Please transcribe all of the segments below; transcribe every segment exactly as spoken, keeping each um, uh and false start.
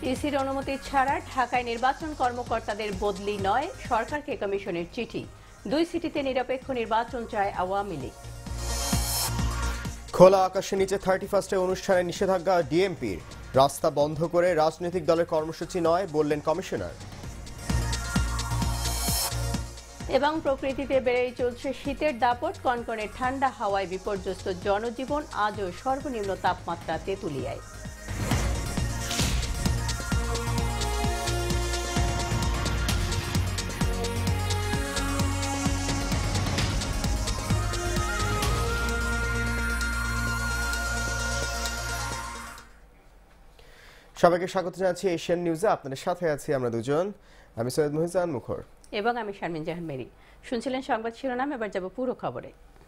ইসির অনুমতি ছাড়া ঢাকায় নির্বাচন কর্মকর্তাদের বদলি নয়, সরকারকে কমিশনের চিঠি। দুই সিটিতে নিরপেক্ষ নির্বাচন চায় আওয়ামী লীগ। খোলা আকাশের নিচে থার্টি ফার্স্টে অনুষ্ঠানে নিষেধাজ্ঞা ডিএমপির। রাস্তা বন্ধ করে রাজনৈতিক দলের কর্মসূচি নয় বললেন কমিশনার। এবং প্রকৃতিতে বেড়েই চলছে শীতের দাপট, কনকনে ঠান্ডা হাওয়ায় বিপর্যস্ত জনজীবন, আজও সর্বনিম্ন তাপমাত্রা তেঁতুলিয়ায়। সবাইকে স্বাগত জানাচ্ছি এশিয়ান নিউজে। আপনাদের সাথে আছি আমরা দুজন, আমি সৈয়দ মুহিজান মুখর এবং আমি শারমিন জাহান মেরি। শুনছিলেন সংবাদ শিরোনাম, এবার যাব পুরো খবরে।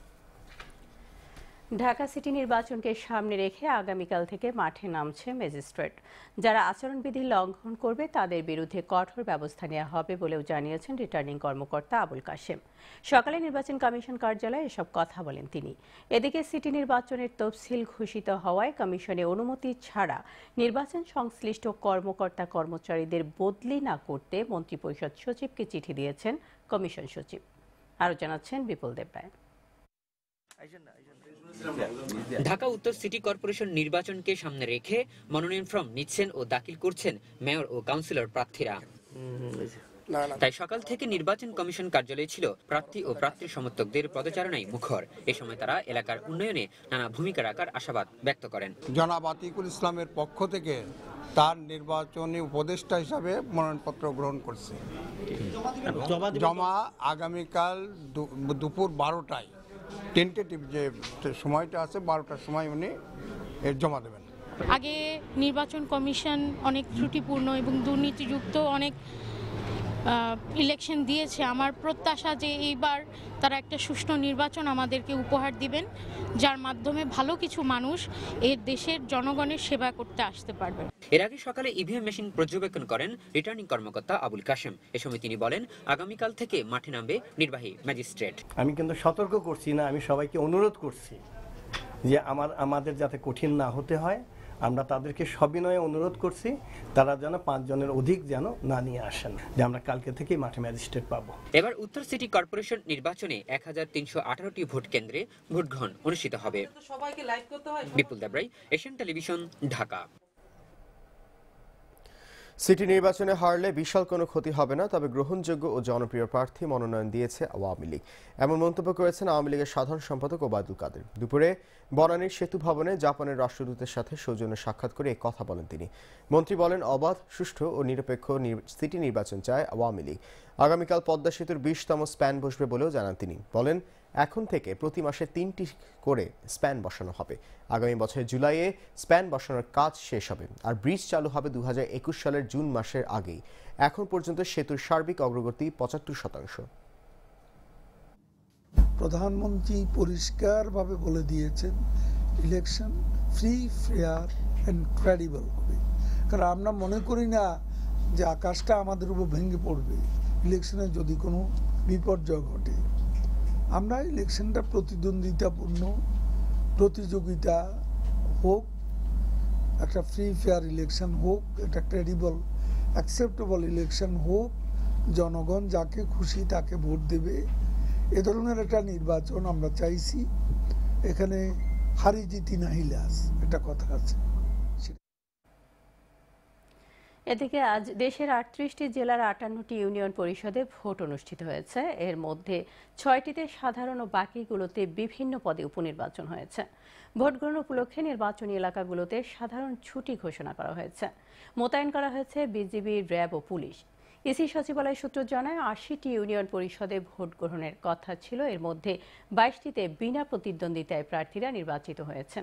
ঢাকা সিটি নির্বাচনকে সামনে রেখে আগামীকাল থেকে মাঠে নামছে ম্যাজিস্ট্রেট। যারা আচরণবিধি লঙ্ঘন করবে তাদের বিরুদ্ধে কঠোর ব্যবস্থা নেওয়া হবে বলেও জানিয়েছেন রিটার্নিং কর্মকর্তা আবুল কাশেম। সকালে নির্বাচন কমিশন কার্যালয়ে এসব কথা বলেন তিনি। এদিকে সিটি নির্বাচনের তফসিল ঘোষিত হওয়ায় কমিশনে অনুমতি ছাড়া নির্বাচন সংশ্লিষ্ট কর্মকর্তা কর্মচারীদের বদলি না করতে মন্ত্রিপরিষদ সচিবকে চিঠি দিয়েছেন কমিশন সচিব। আরও জানাচ্ছেন বিপুল দেবরায়। ঢাকা উত্তর সিটি কর্পোরেশন নির্বাচনকে সামনে রেখে মনোনয়ন ফর্ম নিচ্ছেন ও দাখিল করছেন মেয়র ও কাউন্সিলর প্রার্থীরা। তাই সকাল থেকে নির্বাচন কমিশন কার্যালয়ে ছিল প্রার্থী ও প্রার্থী সমর্থকদের পদচারণায় মুখর। এ সময় তারা এলাকার উন্নয়নে নানা ভূমিকা রাখার আশাবাদ ব্যক্ত করেন। জনাব আতিকুল ইসলামের পক্ষ থেকে তার নির্বাচনী উপদেষ্টা হিসাবে মনোনয়নপত্র গ্রহণ করছে। জমা আগামীকাল দুপুর বারোটায়, টেন্টেটিভ যে সময়টা আছে বারোটার সময় উনি এর জমা দেবেন। আগে নির্বাচন কমিশন অনেক ত্রুটিপূর্ণ এবং দুর্নীতিযুক্ত অনেক ইলেকশন দিয়েছে। আমার প্রত্যাশা যে এইবার তারা একটা সুষ্ঠু নির্বাচন আমাদেরকে উপহার দিবেন, যার মাধ্যমে ভালো কিছু মানুষ এর দেশের জনগণের সেবা করতে আসতে পারবে। এর আগে সকালে ইভিএম মেশিন পর্যবেক্ষণ করেন রিটার্নিং কর্মকর্তা আবুল কাশেম। এ সময় তিনি বলেন, আগামীকাল থেকে মাঠে নামবে নির্বাহী ম্যাজিস্ট্রেট। আমি কিন্তু সতর্ক করছি না, আমি সবাইকে অনুরোধ করছি যে আমার আমাদের যাতে কঠিন না হতে হয়। আমরা তাদেরকে সবিনয়ে অনুরোধ করছি তারা যেন পাঁচ জনের অধিক যেন না নিয়ে আসেন, যে আমরা কালকে থেকেই মাঠে ম্যাজিস্ট্রেট পাবো। এবার উত্তর সিটি কর্পোরেশন নির্বাচনে এক হাজার তিনশো আঠারোটি ভোট কেন্দ্রে ভোট গ্রহণ অনুষ্ঠিত হবে। Bipul Debrai, Asian Television, Dhaka. City নির্বাচনে হারলে বিশাল কোনো ক্ষতি হবে না, তবে গ্রহণযোগ্য ও জনপ্রিয় প্রার্থী মনোনয়ন দিয়েছে আওয়ামী লীগ, এমন মন্তব্য করেছেন আওয়ামী লীগের সাধারণ সম্পাদক ওবায়দুল কাদের। দুপুরে বনানীর সেতু ভবনে জাপানের রাষ্ট্রদূতের সাথে সৌজন্য সাক্ষাৎ করে এই কথা বলেন তিনি। মন্ত্রী বলেন, অবাধ, সুষ্ঠু ও নিরপেক্ষ সিটি নির্বাচন চায় আওয়ামী লীগ। আগামীকাল পদ্মা সেতুর বিশতম স্প্যান বসবে বলেও জানান তিনি। বলেন, এখন থেকে প্রতি মাসে তিনটি করে স্প্যান বসানো হবে। আগামী বছরের জুলাইয়ে স্প্যান বসানোর কাজ শেষ হবে, আর ব্রিজ চালু হবে দু হাজার একুশ সালের জুন মাসের আগেই। এখন পর্যন্ত সেতুর সার্বিক অগ্রগতি পঁচাত্তর শতাংশ। প্রধানমন্ত্রী পরিষ্কারভাবে বলে দিয়েছেন election free, fair and credible হবে। কারণ আমরা মনে করি না যে আকাশটা আমাদের উপর ভেঙে পড়বে ইলেকশনে যদি কোনো বিপর্যয় ঘটে। আমরা ইলেকশনটা প্রতিদ্বন্দ্বিতাপূর্ণ, প্রতিযোগিতা হোক, একটা ফ্রি ফেয়ার ইলেকশন হোক, একটা ক্রেডিবল অ্যাকসেপ্টেবল ইলেকশন হোক, জনগণ যাকে খুশি তাকে ভোট দেবে, এ ধরনের একটা নির্বাচন আমরা চাইছি। এখানে হারি জিতি নাহি লাস একটা কথা আছে। এদিকে আজ দেশের আটত্রিশটি জেলার আটান্নটি ইউনিয়ন পরিষদে ভোট অনুষ্ঠিত হয়েছে। এর মধ্যে ছয়টিতে সাধারণ ও বাকিগুলোতে বিভিন্ন পদে উপনির্বাচন হয়েছে। ভোট গ্রহণ উপলক্ষে নির্বাচনী এলাকাগুলোতে সাধারণ ছুটি ঘোষণা করা হয়েছে। মোতায়েন করা হয়েছে বিজিবি, র্যাব ও পুলিশ। ইসি সচিবালয় সূত্র জানায়, আশিটি ইউনিয়ন পরিষদে ভোট গ্রহণের কথা ছিল। এর মধ্যে বাইশটিতে বিনা প্রতিদ্বন্দ্বিতায় প্রার্থীরা নির্বাচিত হয়েছেন।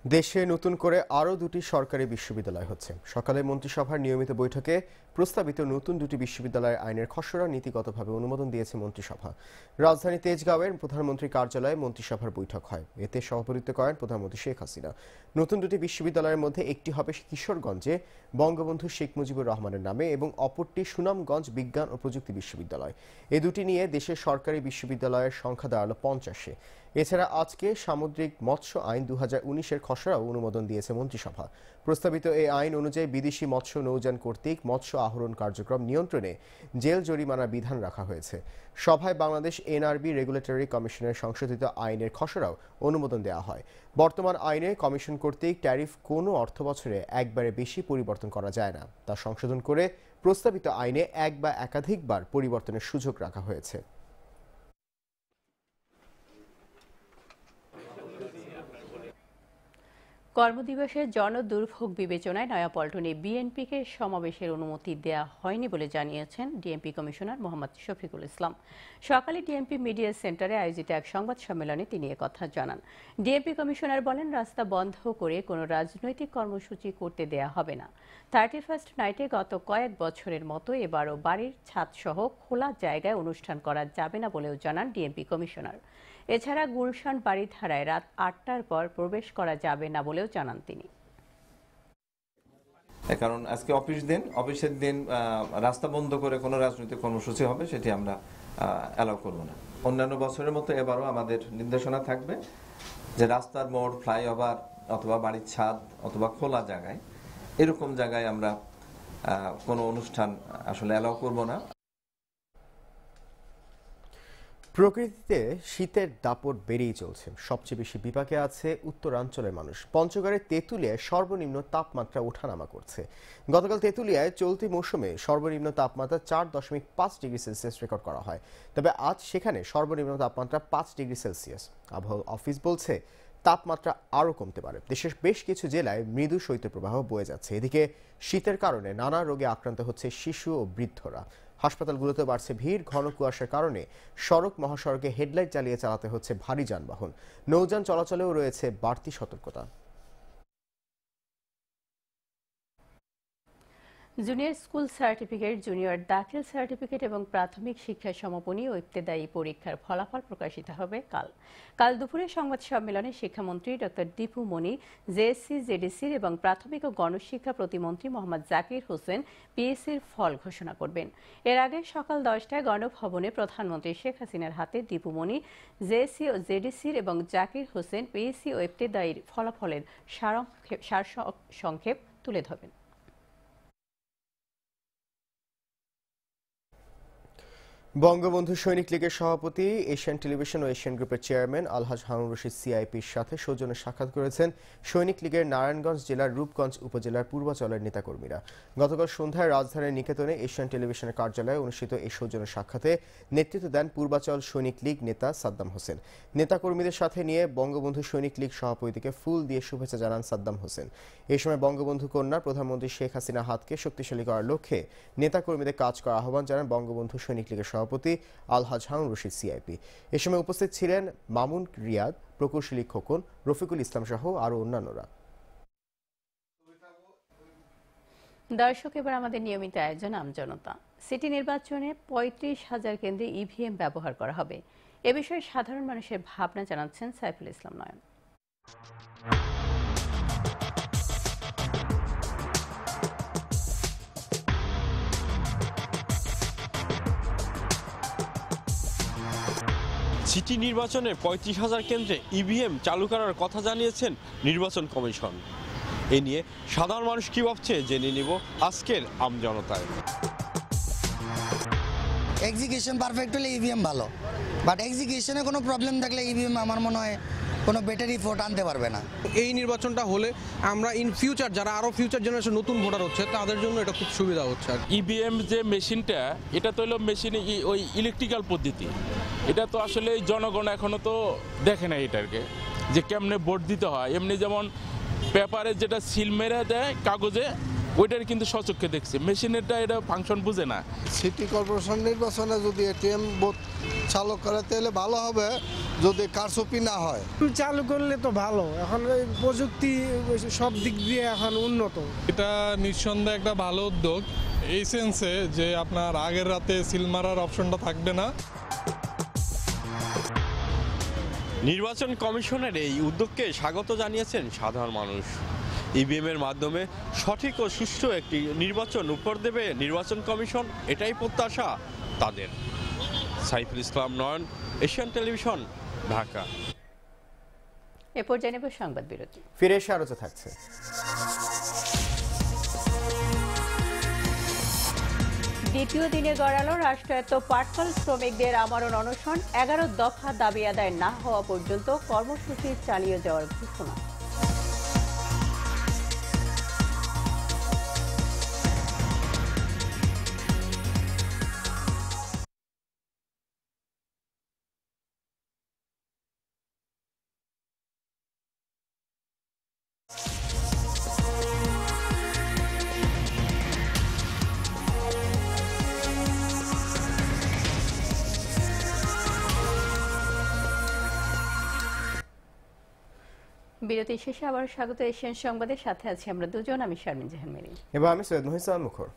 দেশে নতুন করে আরও দুটি সরকারি বিশ্ববিদ্যালয় হচ্ছে। সকালে মন্ত্রিসভার নিয়মিত বৈঠকে প্রস্তাবিত নতুন দুটি বিশ্ববিদ্যালয়ের আইনের খসড়া নীতিগতভাবে অনুমোদন দিয়েছে মন্ত্রিসভা। রাজধানী তেজগাঁওয়ের প্রধানমন্ত্রী কার্যালয়ে মন্ত্রিসভার বৈঠক হয়। এতে সভাপতিত্ব করেন প্রধানমন্ত্রী শেখ হাসিনা। নতুন দুটি বিশ্ববিদ্যালয়ের মধ্যে একটি হবে কিশোরগঞ্জে বঙ্গবন্ধু শেখ মুজিবুর রহমানের নামে এবং অপরটি সুনামগঞ্জ বিজ্ঞান ও প্রযুক্তি বিশ্ববিদ্যালয়। এ দুটি নিয়ে দেশের সরকারি বিশ্ববিদ্যালয়ের সংখ্যা দাঁড়ালো পঞ্চাশে। এছাড়া আজকে সামুদ্রিক মৎস্য আইন দু হাজার উনিশের খসড়াও অনুমোদন দিয়েছে মন্ত্রিসভা। প্রস্তাবিত এই আইন অনুযায়ী বিদেশি মৎস্য নৌযান কর্তৃক মৎস্য আহরণ কার্যক্রম নিয়ন্ত্রণে জেল জরিমানার বিধান রাখা হয়েছে। সভায় বাংলাদেশ এনআরবি রেগুলেটরি কমিশনের সংশোধিত আইনের খসড়াও অনুমোদন দেওয়া হয়। বর্তমান আইনে কমিশন কর্তৃক ট্যারিফ কোনো অর্থবছরে একবারে বেশি পরিবর্তন করা যায় না, তা সংশোধন করে প্রস্তাবিত আইনে এক বা একাধিকবার পরিবর্তনের সুযোগ রাখা হয়েছে। কর্মদিবসের জনদুর্ভোগ বিবেচনায় নয়াপল্টনে বিএনপিকে সমাবেশের অনুমতি দেওয়া হয়নি বলে জানিয়েছেন ডিএমপি কমিশনার মোহাম্মদ শফিকুল ইসলাম। সকালে ডিএমপি মিডিয়া সেন্টারে আয়োজিত এক সংবাদ সম্মেলনে তিনি কথা জানান। ডিএমপি কমিশনার বলেন, রাস্তা বন্ধ করে কোনো রাজনৈতিক কর্মসূচি করতে দেয়া হবে না। থার্টি ফার্স্ট নাইটে গত কয়েক বছরের মতো এবারও বাড়ির ছাদসহ খোলা জায়গায় অনুষ্ঠান করা যাবে না বলেও জানান ডিএমপি কমিশনার। এছাড়া গুলশান বাড়িধারায় রাত আটটার পর প্রবেশ করা যাবে না বলেও জানান তিনি। কারণ আজকে অফিস দিন, অফিসের দিন রাস্তা বন্ধ করে কোনো রাজনৈতিক কর্মসূচি হবে সেটি আমরা অ্যালাউ করব না। অন্যান্য বছরের মতো এবারও আমাদের নির্দেশনা থাকবে যে রাস্তার মোড়, ফ্লাইওভার অথবা বাড়ির ছাদ অথবা খোলা জায়গায়, এরকম জায়গায় আমরা কোনো অনুষ্ঠান আসলে অ্যালাউ করব না। প্রকৃতিতে শীতের দাপট বেড়েই চলছে। সবচেয়ে বেশি বিপাকে আছে উত্তরাঞ্চলের মানুষ। পঞ্চগড়ের তেঁতুলিয়ায় সর্বনিম্ন তাপমাত্রা ওঠানামা করছে। গতকাল তেঁতুলিয়ায় চলতি মৌসুমে সর্বনিম্ন তাপমাত্রা চার দশমিক পাঁচ ডিগ্রি সেলসিয়াস রেকর্ড করা হয়। তবে আজ সেখানে সর্বনিম্ন তাপমাত্রা পাঁচ ডিগ্রি সেলসিয়াস। আবহাওয়া অফিস বলছে তাপমাত্রা আরও কমতে পারে। দেশের বেশ কিছু জেলায় মৃদু শৈত্যপ্রবাহ বয়ে যাচ্ছে। এদিকে শীতের কারণে নানা রোগে আক্রান্ত হচ্ছে শিশু ও বৃদ্ধরা। হাসপাতালগুলোতে বাড়ছে ভিড়। ঘন কুয়াশার কারণে সড়ক মহাসড়কে হেডলাইট জ্বালিয়ে চালাতে হচ্ছে ভারী যানবাহন। নৌযান চলাচলেও রয়েছে বাড়তি সতর্কতা। Junior school certificate, junior Dakhil certificate এবং প্রাথমিক শিক্ষা সমাপনী ও ইবতেদায়ী পরীক্ষার ফলাফল প্রকাশিত হবে কাল। কাল দুপুরে সংবাদ সম্মেলনে শিক্ষামন্ত্রী ডক্টর দীপু মনি, জেএসসি, জেডিসির এবং প্রাথমিক ও গণশিক্ষা প্রতিমন্ত্রী মোহাম্মদ জাকির হোসেন পিএসসির ফল ঘোষণা করবেন। এর আগে সকাল দশটায় গণভবনে প্রধানমন্ত্রী শেখ হাসিনার হাতে দীপু মনি জেএসসি ও জেডিসির এবং জাকির হোসেন পিএসসি ও ইবতেদায়ীর ফলাফলের সারসংক্ষেপ তুলে ধরবেন। বঙ্গবন্ধু সৈনিক লীগের সভাপতি, এশিয়ান টেলিভিশন ও এশিয়ান গ্রুপের চেয়ারম্যান আলহাজ হারুন রশিদ সিআইপির সাথে সৌজন্যে সাক্ষাৎ করেছেন সৈনিক লীগের নারায়ণগঞ্জ জেলার রূপগঞ্জ উপজেলার পূর্বাচলের নেতাকর্মীরা। গতকাল সন্ধ্যায় রাজধানীর নিকেতনে এশিয়ান টেলিভিশনের কার্যালয়ে অনুষ্ঠিত এই সৌজন্য সাক্ষাতে নেতৃত্ব দেন পূর্বাচল সৈনিক লীগ নেতা সাদ্দাম হোসেন। নেতাকর্মীদের সাথে নিয়ে বঙ্গবন্ধু সৈনিক লীগ সভাপতিকে ফুল দিয়ে শুভেচ্ছা জানান সাদ্দাম হোসেন। এই সময় বঙ্গবন্ধু কন্যা প্রধানমন্ত্রী শেখ হাসিনা হাতকে শক্তিশালী করার লক্ষ্যে নেতাকর্মীদের কাজ করার আহ্বান জানান বঙ্গবন্ধু সৈনিক লীগের সভাপতি আলহাজ হারুন রশিদ সিআইপি। এ সময় উপস্থিত ছিলেন মামুন রিয়াদ, প্রকৌশলী খোকন, রফিকুল ইসলাম সহ আরো অন্যান্যরা। দর্শক, এবার আমাদের নিয়মিত আয়োজন আমজনতা। সিটি নির্বাচনে পঁয়ত্রিশ হাজার কেন্দ্রে ইভিএম ব্যবহার করা হবে। এ বিষয়ে সাধারণ মানুষের ভাবনা জানাচ্ছেন সাইফুল ইসলাম নয়ন। সিটি নির্বাচনে পঁয়ত্রিশ হাজার কেন্দ্রে ইভিএম চালু করার কথা জানিয়েছেন নির্বাচন কমিশন। এ নিয়ে সাধারণ মানুষ কি ভাবছে জেনে নিব আজকের আমজনতায়। এক্সিকিউশন পারফেক্ট হলে ইভিএম ভালো, বাট এক্সিকিউশনে কোনো প্রবলেম থাকলে ইভিএম আমার মনে হয় কোনো ব্যাটারি ভোট আনতে পারবে না। এই নির্বাচনটা হলে আমরা ইন ফিউচার যারা আরও ফিউচার জেনারেশন নতুন ভোটার হচ্ছে তাদের জন্য এটা খুব সুবিধা হচ্ছে। আর ইভিএম যে মেশিনটা, এটা তো হলো মেশিনে ওই ইলেকট্রিক্যাল পদ্ধতি। এটা তো আসলে জনগণ এখনো তো দেখে না এটাকে যে কেমনে ভোট দিতে হয়। এমনি যেমন পেপারে যেটা সিল মেরে দেয় কাগজে, ওইটার কিন্তু সচক্ষে দেখছে। মেশিনেরটা এটা ফাংশন বুঝে না। সিটি কর্পোরেশন নির্বাচনে যদি এটিএম বুথ চালু করে তাহলে ভালো হবে, যদি কারচুপি না হয়। চালু করলে তো ভালো, এখন প্রযুক্তি সব দিক দিয়ে এখন উন্নত। এটা নিঃসন্দেহে একটা ভালো উদ্যোগ এই সেন্সে যে আপনার আগের রাতে সিল মারার অপশনটা থাকবে না। নির্বাচন কমিশনের এই উদ্যোগকে স্বাগত জানিয়েছেন সাধারণ মানুষ। ইভিএম এর মাধ্যমে সঠিক ও সুষ্ঠু একটি নির্বাচন উপহার দেবে নির্বাচন কমিশন, এটাই প্রত্যাশা তাদের। Saiful Islam Nayan, Asian Television, Dhaka. এ পর্যায়ে নেব সংবাদ বিরতি, ফিরে এসে আরো থাকছে। দ্বিতীয় দিনে গড়ালো রাষ্ট্রায়ত্ত পাটকল শ্রমিকদের আমরণ অনশন, এগারো দফা দাবি আদায় না হওয়া পর্যন্ত কর্মসূচি চালিয়ে যাওয়ার ঘোষণা। বিরতি শেষে আবার স্বাগত এশিয়ান সংবাদের সাথে আছি আমরা দুজন, আমি শারমিন জাহান মেরি এবং আমি সৈয়দ মহিসান মুখর।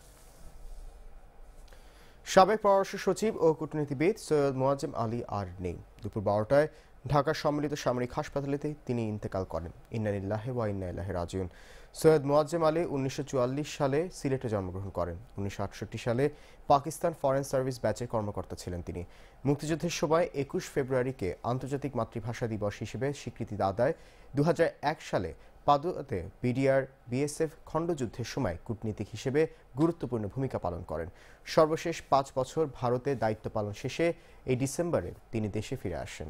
সাবেক পররাষ্ট্র সচিব ও কূটনীতিবিদ সৈয়দ মোয়াজ্জেম আলী আর নেই। দুপুর বারোটায় ঢাকার সম্মিলিত সামরিক হাসপাতালেতে তিনি ইন্তেকাল করেন। ইন্না লিল্লাহি ওয়া ইন্না ইলাইহি রাজিউন। সৈয়দ মোয়াজ্জেম আলী উনিশশো চুয়াল্লিশ সালে সিলেটে জন্মগ্রহণ করেন। উনিশশো আটষট্টি সালে পাকিস্তান ফরেন সার্ভিস ব্যাচের কর্মকর্তা ছিলেন তিনি। মুক্তিযুদ্ধের সময় একুশ ফেব্রুয়ারিকে আন্তর্জাতিক মাতৃভাষা দিবস হিসেবে স্বীকৃতি আদায়, দু হাজার এক সালে পাদুয়াতে বিডিআর বিএসএফ খণ্ডযুদ্ধের সময় কূটনীতিক হিসেবে গুরুত্বপূর্ণ ভূমিকা পালন করেন। সর্বশেষ পাঁচ বছর ভারতে দায়িত্ব পালন শেষে এই ডিসেম্বরে তিনি দেশে ফিরে আসেন।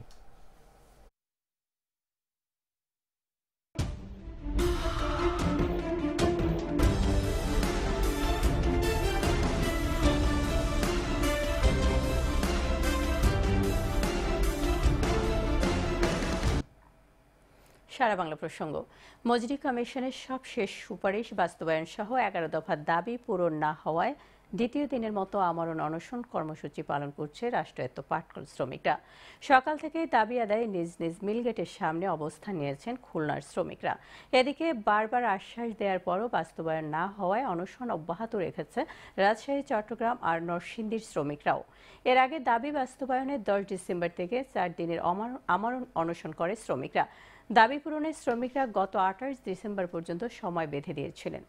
সারা বাংলা প্রসঙ্গ। মজুরি কমিশনের সব শেষ সুপারিশ বাস্তবায়ন সহ এগারো দফা দাবি পূরণ না হওয়ায় দ্বিতীয় দিনের মতো আমরণ অনশন কর্মসূচি পালন করছে রাষ্ট্রায়ত্ত পাটকল শ্রমিকরা। সকাল থেকে দাবি আদায়ে নিজ নিজ মিলগেটের সামনে অবস্থান নিয়েছেন খুলনার শ্রমিকরা। এদিকে বারবার আশ্বাস দেওয়ার পরও বাস্তবায়ন না হওয়ায় অনশন অব্যাহত রেখেছে রাজশাহী, চট্টগ্রাম আর নরসিংদীর শ্রমিকরাও। এর আগে দাবি বাস্তবায়নে দশ ডিসেম্বর থেকে চার দিনের আমরণ অনশন করে শ্রমিকরা। দাবি পূরণে শ্রমিকরা গত আঠাশ ডিসেম্বর পর্যন্ত সময় বেঁধে দিয়েছিলেন।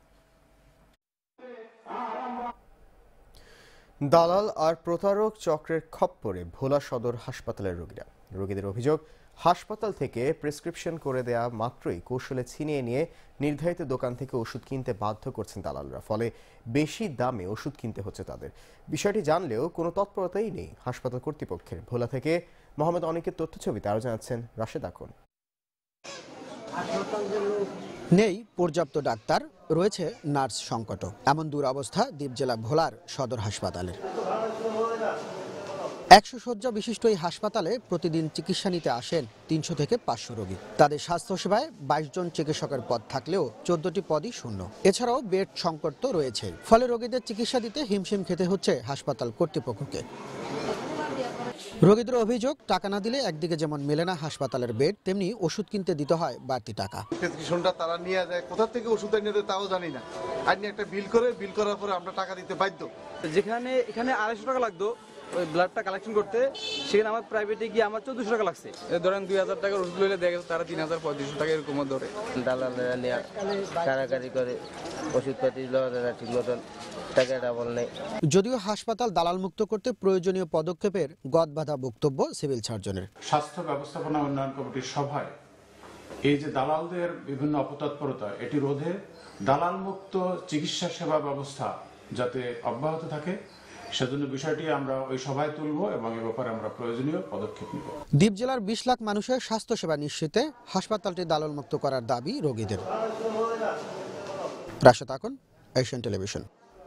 দালাল আর প্রতারক চক্রের খপ্পরে ভোলা সদর হাসপাতালের রোগীরা। রোগীদের অভিযোগ, হাসপাতাল থেকে প্রেসক্রিপশন করে দেয়া মাত্রই কৌশলে ছিনিয়ে নিয়ে নির্ধারিত দোকান থেকে ওষুধ কিনতে বাধ্য করছেন দালালরা, ফলে বেশি দামে ওষুধ কিনতে হচ্ছে তাদের। বিষয়টি জানলেও কোনো তৎপরতাই নেই হাসপাতাল কর্তৃপক্ষের। ভোলা থেকে মোহাম্মদ অনিকের তথ্যছবিতে আরও জানাচ্ছেন রাশেদ আকন। নেই পর্যাপ্ত ডাক্তার, রয়েছে নার্স সংকট। এমন দুরবস্থা দ্বীপ জেলা ভোলার সদর হাসপাতালের। একশো শয্যা বিশিষ্ট এই হাসপাতালে প্রতিদিন চিকিৎসা নিতে আসেন তিনশো থেকে পাঁচশো রোগী। তাদের স্বাস্থ্যসেবায় বাইশ জন চিকিৎসকের পদ থাকলেও চোদ্দটি পদই শূন্য। এছাড়াও বেড সংকট তো রয়েছে, ফলে রোগীদের চিকিৎসা দিতে হিমশিম খেতে হচ্ছে হাসপাতাল কর্তৃপক্ষকে। রোগীদের অভিযোগ, টাকা না দিলে একদিকে যেমন মেলে না হাসপাতালের বেড, তেমনি ওষুধ কিনতে দিতে হয় বাড়তি টাকা। প্রেসক্রিপশনটা তারা নিয়ে যায়, কোথা থেকে ওষুধ এনে দেয় তাও জানি না। আইনি একটা বিল করে, বিল করার পরে আমরা টাকা দিতে বাধ্য। যেখানে এখানে আড়াইশো টাকা লাগতো ওই ব্লাডটা কালেকশন করতে, সেখানে আমার প্রাইভেটে গিয়ে আমার চোদ্দশো টাকা লাগছে। ধরেন দুই হাজার টাকার ওষুধ লইলে দেখা গেছে তারা তিন হাজার পঁয়ত্রিশশো টাকা এরকম ধরে। দালালেরা নিয়ে কারাকারি করে ওষুধপাতি ঠিক মতন টাকাটা বল নেই। যদিও হাসপাতাল দালাল মুক্ত করতে প্রয়োজনীয় পদক্ষেপের গদবাঁধা বক্তব্য সিভিল সার্জনের। স্বাস্থ্য ব্যবস্থাপনা উন্নয়ন কমিটির সভায় এই যে দালালদের বিভিন্ন অপতৎপরতা, এটি রোধে দালাল মুক্ত চিকিৎসা সেবা ব্যবস্থা যাতে অব্যাহত থাকে, সেজন্য বিষয়টি আমরা ওই সভায় তুলব এবং এ ব্যাপারে আমরা প্রয়োজনীয় পদক্ষেপ নেব। দ্বীপ জেলার বিশ লাখ মানুষের স্বাস্থ্যসেবা নিশ্চিতে হাসপাতালটি দালাল মুক্ত করার দাবি রোগীদের। Rashed Akon, Asian Television.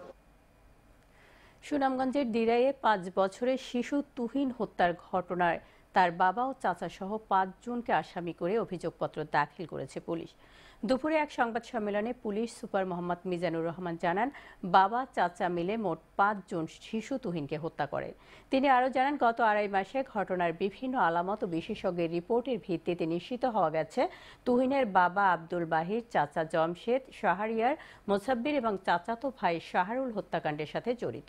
সুনামগঞ্জের দিরাইয়ে পাঁচ বছরের শিশু তুহিন হত্যার ঘটনায় তার বাবা ও চাচা সহ পাঁচজনকে আসামি করে অভিযোগপত্র দাখিল করেছে পুলিশ। দুপুরে এক সংবাদ সম্মেলনে পুলিশ সুপার মোহাম্মদ মিজানুর রহমান জানান, বাবা চাচা মিলে মোট পাঁচজন শিশু তুহিনকে হত্যা করে। তিনি আরও জানান, গত আড়াই মাসে ঘটনার বিভিন্ন আলামত ও বিশেষজ্ঞের রিপোর্টের ভিত্তিতে নিশ্চিত হওয়া গেছে তুহিনের বাবা আব্দুল বাহির, চাচা জমশেদ, শাহরিয়ার, মোসাব্বির এবং চাচাতো ভাই শাহরুল হত্যাকাণ্ডের সাথে জড়িত।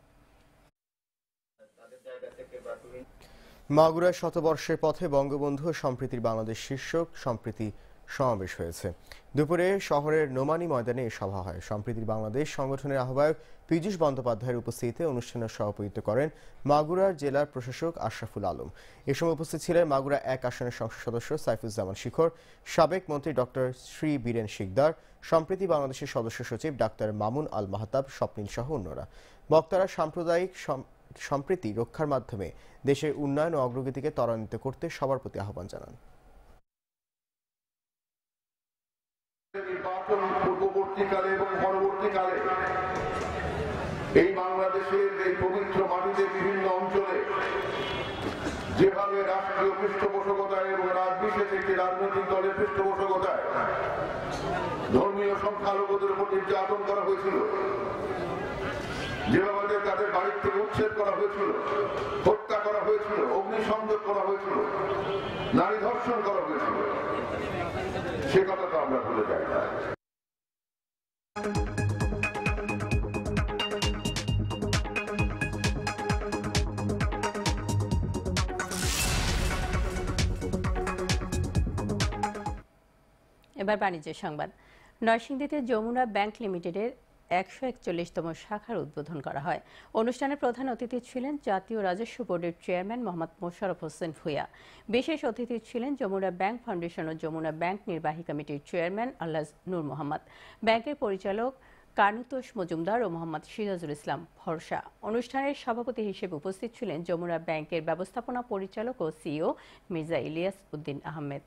মাগুরায় শতবর্ষের পথে বঙ্গবন্ধু ও সম্প্রীতির বাংলাদেশ শীর্ষক সম্প্রীতি সমাবেশ হয়েছে। দুপুরে শহরের নোমানী ময়দানে এ সভা হয়। সম্প্রীতির বাংলাদেশ সংগঠনের আহ্বায়ক পীযূষ বন্দ্যোপাধ্যায়ের উপস্থিতিতে অনুষ্ঠানে সভাপতিত্ব করেন মাগুরার জেলার প্রশাসক আশরাফুল আলম। এ সময় উপস্থিত ছিলেন মাগুরা এক আসনের সংসদ সদস্য সাইফুজ্জামান শিখর, সাবেক মন্ত্রী ডক্টর শ্রী বীরেন শিকদার, সম্প্রীতি বাংলাদেশের সদস্য সচিব ডাক্তার মামুন আল মাহতাব, স্বপ্নিল সহ অন্যরা। বক্তারা সাম্প্রদায়িক সম্প্রীতি রক্ষার মাধ্যমে দেশের উন্নয়ন ও অগ্রগতিকে ত্বরান্বিত করতে সবার প্রতি আহ্বান জানান। নির্বাচন পূর্ববর্তীকালে এবং পরবর্তীকালে এই বাংলাদেশের এই পবিত্র মাটিতে বিভিন্ন অঞ্চলে যেভাবে রাষ্ট্রীয় পৃষ্ঠপোষকতায় এবং রাজবিশেষ একটি রাজনৈতিক দলের পৃষ্ঠপোষকতায় ধর্মীয় সংখ্যালঘুদের উপর নির্যাতন করা হয়েছিল, যেভাবে তাদের বাড়ির থেকে উচ্ছেদ করা হয়েছিল, হত্যা করা হয়েছিল, অগ্নিসংযোগ করা হয়েছিল, নারী ধর্ষণ করা হয়েছিল, সে কথা তো আমরা ভুলে যাই না। এবার বাণিজ্য সংবাদ। নরসিংদীতে যমুনা ব্যাংক লিমিটেডের একশো একচল্লিশতম শাখার উদ্বোধন করা হয়। অনুষ্ঠানে প্রধান অতিথি ছিলেন জাতীয় রাজস্ব বোর্ডের চেয়ারম্যান মোহাম্মদ মোশাররফ হোসেন ভূঁইয়া। বিশেষ অতিথি ছিলেন যমুনা ব্যাংক ফাউন্ডেশন ও যমুনা ব্যাংক নির্বাহী কমিটির চেয়ারম্যান আলহাজ নূর মোহাম্মদ, ব্যাংকের পরিচালক কানুতোষ মজুমদার ও মোহাম্মদ সিরাজুল ইসলাম ভরসা। অনুষ্ঠানের সভাপতি হিসেবে উপস্থিত ছিলেন যমুনা ব্যাংকের ব্যবস্থাপনা পরিচালক ও সিইও মির্জা ইলিয়াস উদ্দিন আহমেদ।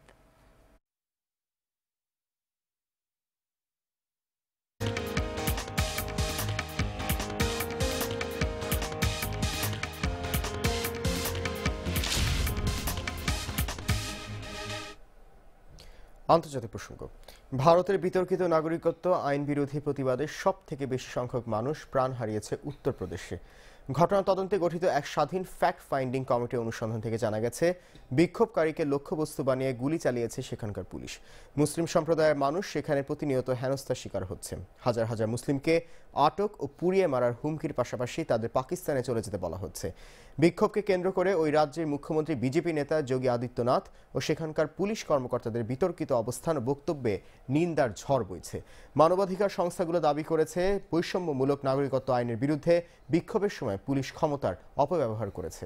আন্তর্জাতিক প্রসঙ্গ। ভারতের বিতর্কিত নাগরিকত্ব আইন বিরোধী প্রতিবাদে সব থেকে বেশি সংখ্যক মানুষ প্রাণ হারিয়েছে উত্তরপ্রদেশে। ঘটনা তদন্তে গঠিত এক স্বাধীন ফ্যাক্ট ফাইন্ডিং কমিটির অনুসন্ধান থেকে জানা গেছে, বিক্ষোভকারীকে লক্ষ্যবস্তু বানিয়ে গুলি চালিয়েছে সেখানকার পুলিশ। মুসলিম সম্প্রদায়ের মানুষ সেখানে প্রতিনিয়ত হেনস্থার শিকার হচ্ছে। হাজার হাজার মুসলিমকে আটক ও পুড়িয়ে মারার হুমকির পাশাপাশি তাদের পাকিস্তানে চলে যেতে বলা হচ্ছে। বিক্ষোভকে কেন্দ্র করে ওই রাজ্যের মুখ্যমন্ত্রী বিজেপি নেতা যোগী আদিত্যনাথ ও সেখানকার পুলিশ কর্মকর্তাদের বিতর্কিত অবস্থান ও বক্তব্যে নিন্দার ঝড় বইছে। মানবাধিকার সংস্থাগুলো দাবি করেছে, বৈষম্যমূলক নাগরিকত্ব আইনের বিরুদ্ধে বিক্ষোভের সময় পুলিশ ক্ষমতার অপব্যবহার করেছে।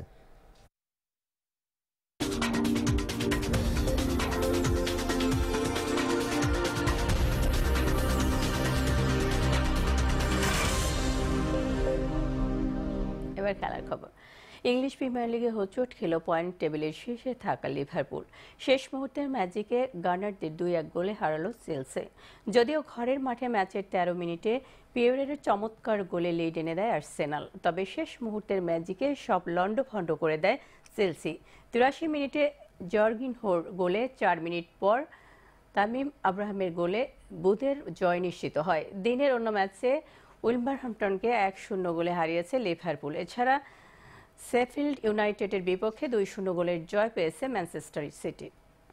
এবার খেলার খবর। ইংলিশ প্রিমিয়ার লিগে হোঁচট খেল পয়েন্ট টেবিলের শীর্ষে থাকা লিভারপুল। শেষ মুহূর্তের ম্যাজিকে গানারদের দুই এক গোলে হারালো চেলসি। যদিও ঘরের মাঠে ম্যাচের তেরো মিনিটে পিওরের চমৎকার গোলে লিড এনে দেয় আর্সেনাল, তবে শেষ মুহূর্তের ম্যাজিকে সব লন্ডভন্ড করে দেয় চেলসি। তিরাশি মিনিটে জর্গিনহোর গোলে চার মিনিট পর তামিম আব্রাহামের গোলে বুধের জয় নিশ্চিত হয়। দিনের অন্য ম্যাচে উইলভারহ্যাম্পটনকে এক শূন্য গোলে হারিয়েছে লিভারপুল। এছাড়া শেফিল্ড ইউনাইটেডের বিপক্ষে দুই শূন্য গোলের জয় পেয়েছে ম্যানচেস্টার সিটি।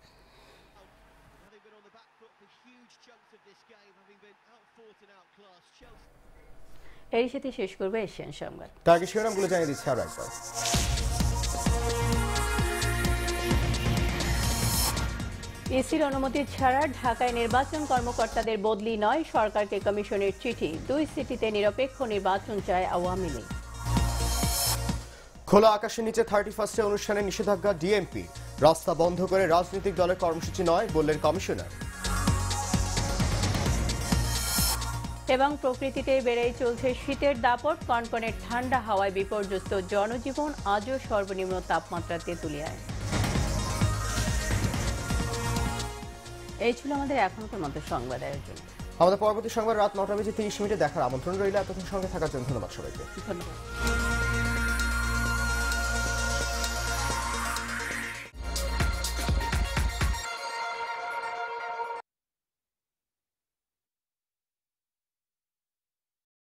এর সাথে শেষ করবে এশিয়ান সংবাদ। তার আগে শিরোনামগুলো জানিয়ে দিচ্ছি আরো একবার। ইসির অনুমতি ছাড়া ঢাকায় নির্বাচন কর্মকর্তাদের বদলি নয়, সরকারকে কমিশনের চিঠি। দুই সিটিতে নিরপেক্ষ নির্বাচন চায় আওয়ামী লীগ। খোলা আকাশের নিচে থার্টি ফার্স্টে অনুষ্ঠানে নিষেধাজ্ঞা ডিএমপি। রাস্তা বন্ধ করে রাজনৈতিক দলের কর্মসূচি নয় বললেন কমিশনার। এবং প্রকৃতিতে বেড়েই চলছে শীতের দাপট, কনকনে ঠান্ডা হাওয়ায় বিপর্যস্ত জনজীবন, আজও সর্বনিম্ন তাপমাত্রা তেঁতুলিয়ায়। এই ছিল আমাদের এখনকার মতো সংবাদ আয়োজন। আমাদের পরবর্তী সংবাদ রাত নটা বেজে তিরিশ মিনিটে দেখার আমন্ত্রণ রইল। এতক্ষণ সঙ্গে থাকার জন্য ধন্যবাদ সবাইকে। ধন্যবাদ।